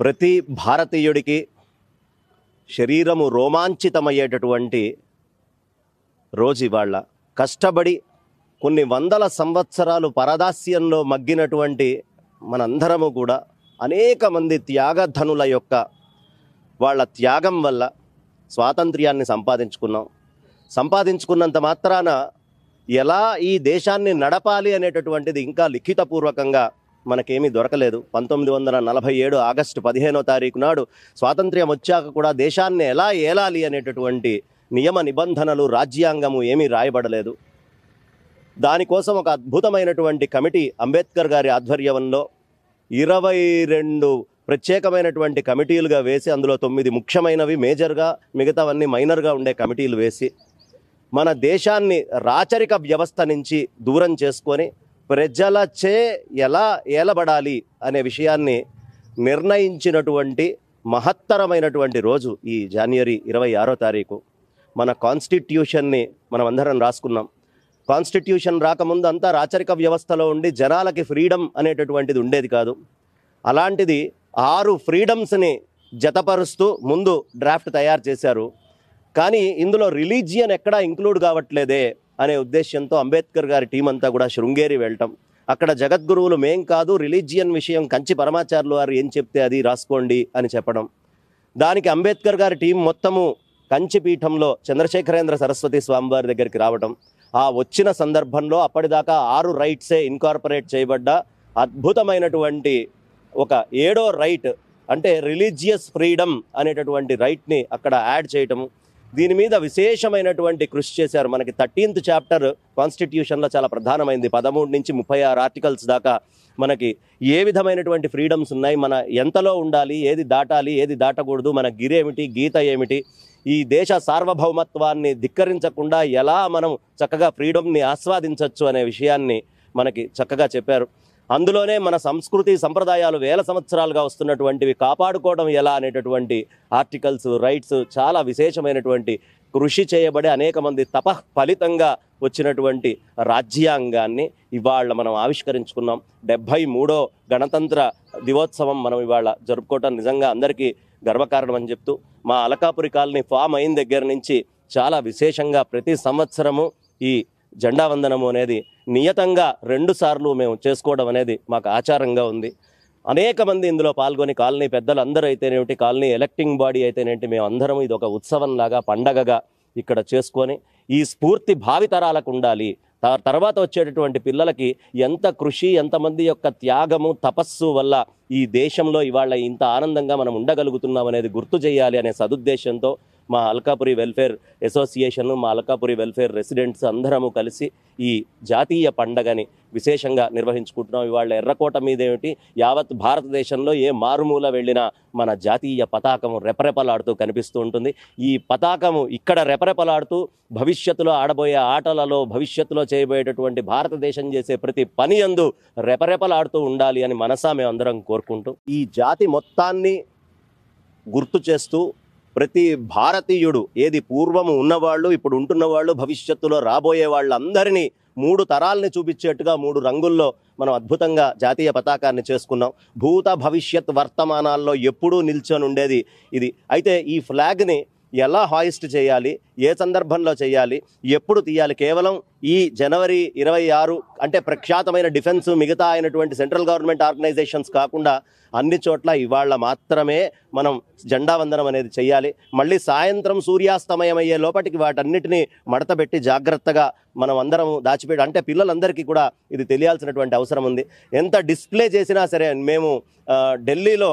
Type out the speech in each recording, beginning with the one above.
ప్రతి భారతీయుడికి శరీరము రోమాంచితమయ్యేటటువంటి రోజు ఇవాళ. కష్టపడి కొన్ని వందల సంవత్సరాలు పరదాస్యంలో మగ్గినటువంటి మనందరము కూడా అనేక మంది త్యాగధనుల యొక్క వాళ్ళ త్యాగం వల్ల స్వాతంత్ర్యాన్ని సంపాదించుకున్నంత మాత్రాన ఎలా ఈ దేశాన్ని నడపాలి అనేటటువంటిది ఇంకా లిఖితపూర్వకంగా మనకేమీ దొరకలేదు. 1947 ఆగస్టు 15వ తారీఖు నాడు స్వాతంత్ర్యం వచ్చాక కూడా దేశాన్ని ఎలా ఏలాలి అనేటటువంటి నియమ నిబంధనలు, రాజ్యాంగము ఏమీ రాయబడలేదు. దానికోసం ఒక అద్భుతమైనటువంటి కమిటీ అంబేద్కర్ గారి ఆధ్వర్యంలో 22 ప్రత్యేకమైనటువంటి కమిటీలుగా వేసి, అందులో 9 ముఖ్యమైనవి మేజర్గా, మిగతావన్నీ మైనర్గా ఉండే కమిటీలు వేసి మన దేశాన్ని రాచరిక వ్యవస్థ నుంచి దూరం చేసుకొని ప్రజలచే ఎలా ఏలబడాలి అనే విషయాన్ని నిర్ణయించినటువంటి మహత్తరమైనటువంటి రోజు ఈ జనవరి 26వ తారీఖు. మన కాన్స్టిట్యూషన్ని మనం అందరం రాసుకున్నాం. కాన్స్టిట్యూషన్ రాకముందు అంతా రాచరిక వ్యవస్థలో ఉండి జనాలకి ఫ్రీడమ్ అనేటటువంటిది ఉండేది కాదు. అలాంటిది 6 ఫ్రీడమ్స్ని జతపరుస్తూ ముందు డ్రాఫ్ట్ తయారు చేశారు. కానీ ఇందులో రిలీజియన్ ఎక్కడా ఇంక్లూడ్ కావట్లేదే అనే ఉద్దేశంతో అంబేద్కర్ గారి టీం అంతా కూడా శృంగేరి వెళ్ళటం, అక్కడ జగద్గురువులు మేం కాదు, రిలీజియన్ విషయం కంచి పరమాచార్యులు వారు ఏం చెప్తే అది రాసుకోండి అని చెప్పడం. దానికి అంబేద్కర్ గారి టీం మొత్తము కంచి పీఠంలో చంద్రశేఖరేంద్ర సరస్వతి స్వామివారి దగ్గరికి రావటం. ఆ వచ్చిన సందర్భంలో అప్పటిదాకా 6 రైట్సే ఇన్కార్పొరేట్ చేయబడ్డ అద్భుతమైనటువంటి ఒక 7వ రైట్, అంటే రిలీజియస్ ఫ్రీడమ్ అనేటటువంటి రైట్ని అక్కడ యాడ్ చేయటము. దీని మీద విశేషమైనటువంటి కృషి చేశారు. మనకి 13th చాప్టర్ కాన్స్టిట్యూషన్లో చాలా ప్రధానమైంది. 13 నుంచి 36 ఆర్టికల్స్ దాకా మనకి ఏ విధమైనటువంటి ఫ్రీడమ్స్ ఉన్నాయి, మన ఎంతలో ఉండాలి, ఏది దాటాలి, ఏది దాటకూడదు, మన గిరేమిటి, గీత ఏమిటి, ఈ దేశ సార్వభౌమత్వాన్ని ధిక్కరించకుండా ఎలా మనం చక్కగా ఫ్రీడమ్ని ఆస్వాదించవచ్చు అనే విషయాన్ని మనకి చక్కగా చెప్పారు. అందులోనే మన సంస్కృతి సంప్రదాయాలు వేల సంవత్సరాలుగా వస్తున్నటువంటివి కాపాడుకోవడం ఎలా అనేటటువంటి ఆర్టికల్స్, రైట్స్ చాలా విశేషమైనటువంటి కృషి చేయబడి అనేక మంది తపః ఫలితంగా వచ్చినటువంటి రాజ్యాంగాన్ని ఇవాళ మనం ఆవిష్కరించుకున్నాం. 73వ గణతంత్ర దివోత్సవం మనం ఇవాళ జరుపుకోవటం నిజంగా అందరికీ గర్వకారణం అని చెప్తూ, మా అలకాపురి కాలనీ ఫామ్ అయిన దగ్గర నుంచి చాలా విశేషంగా ప్రతి సంవత్సరము ఈ జెండా వందనము అనేది నియతంగా 2 సార్లు మేము చేసుకోవడం అనేది మాకు ఆచారంగా ఉంది. అనేక మంది ఇందులో పాల్గొని, కాలనీ పెద్దలు అందరూ అయితేనేమిటి, కాలనీ ఎలక్టింగ్ బాడీ అయితేనేంటి, మేము అందరం ఇది ఒక ఉత్సవంలాగా, పండగగా ఇక్కడ చేసుకొని ఈ స్ఫూర్తి భావితరాలకు ఉండాలి. తర్వాత వచ్చేటటువంటి పిల్లలకి ఎంత కృషి, ఎంతమంది యొక్క త్యాగము, తపస్సు వల్ల ఈ దేశంలో ఇవాళ ఇంత ఆనందంగా మనం ఉండగలుగుతున్నాం అనేది గుర్తు చేయాలి అనే సదుద్దేశంతో మా అల్కాపురి వెల్ఫేర్ అసోసియేషన్, మా అల్కాపురి వెల్ఫేర్ రెసిడెంట్స్ అందరము కలిసి ఈ జాతీయ పండగని విశేషంగా నిర్వహించుకుంటున్నాం. ఇవాళ ఎర్రకోట మీద ఏమిటి, యావత్ భారతదేశంలో ఏ మారుమూల వెళ్ళినా మన జాతీయ పతాకము రెపరెపలాడుతూ కనిపిస్తూ ఉంటుంది. ఈ పతాకము ఇక్కడ రెపరెపలాడుతూ భవిష్యత్తులో ఆడబోయే ఆటలలో, భవిష్యత్తులో చేయబోయేటటువంటి భారతదేశం చేసే ప్రతి పని యందు రెపరెపలాడుతూ ఉండాలి అని మనసా మేము అందరం కోరుకుంటూ, ఈ జాతి మొత్తాన్ని గుర్తు చేస్తూ ప్రతి భారతీయుడు, ఏది పూర్వము ఉన్నవాళ్ళు, ఇప్పుడు ఉంటున్నవాళ్ళు, భవిష్యత్తులో రాబోయే వాళ్ళందరినీ 3 తరాలని చూపించేట్టుగా 3 రంగుల్లో మనం అద్భుతంగా జాతీయ పతాకాన్ని చేసుకున్నాం. భూత భవిష్యత్ వర్తమానాల్లో ఎప్పుడూ నిల్చొని ఉండేది ఇది. అయితే ఈ ఫ్లాగ్ని ఎలా హాయిస్ట్ చేయాలి, ఏ సందర్భంలో చేయాలి, ఎప్పుడు తీయాలి, కేవలం ఈ జనవరి 26 అంటే ప్రఖ్యాతమైన డిఫెన్స్, మిగతా అయినటువంటి సెంట్రల్ గవర్నమెంట్ ఆర్గనైజేషన్స్ కాకుండా అన్ని చోట్ల ఇవాళ మాత్రమే మనం జెండా వందనం అనేది చేయాలి. మళ్ళీ సాయంత్రం సూర్యాస్తమయం అయ్యే లోపటికి వాటన్నిటినీ మడతపెట్టి జాగ్రత్తగా మనం అందరం దాచిపెట్టి, అంటే పిల్లలందరికీ కూడా ఇది తెలియాల్సినటువంటి అవసరం ఉంది. ఎంత డిస్ప్లే చేసినా సరే, మేము ఢిల్లీలో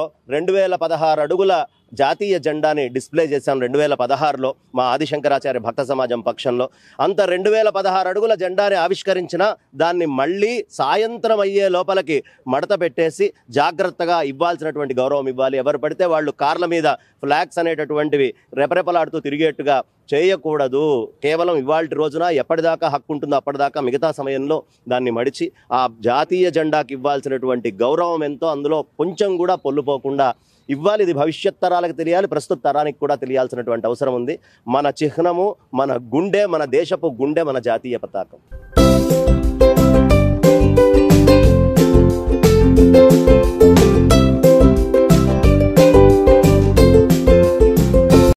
2016 అడుగుల జాతీయ జెండాని డిస్ప్లే చేశాం 2016లో మా ఆదిశంకరాచార్య భక్త సమాజం పక్షంలో. అంత 2016 అడుగుల జెండాని ఆవిష్కరించిన దాన్ని మళ్ళీ సాయంత్రం అయ్యే లోపలికి మడత పెట్టేసి జాగ్రత్తగా ఇవ్వాల్సినటువంటి గౌరవం ఇవ్వాలి. ఎవరు పడితే వాళ్ళు కార్ల మీద ఫ్లాగ్స్ అనేటటువంటివి రెపరెపలాడుతూ తిరిగేట్టుగా చేయకూడదు. కేవలం ఇవాల్టి రోజున ఎప్పటిదాకా హక్కు ఉంటుందో అప్పటిదాకా మిగతా సమయంలో దాన్ని మడిచి ఆ జాతీయ జెండాకి ఇవ్వాల్సినటువంటి గౌరవం ఎంతో అందులో కొంచెం కూడా పొల్లుపోకుండా ఇవ్వాలి. ఇది భవిష్యత్ తరాలకు తెలియాలి, ప్రస్తుత తరానికి కూడా తెలియాల్సినటువంటి అవసరం ఉంది. మన చిహ్నము, మన గుండె, మన దేశపు గుండె, మన జాతీయ పతాకం.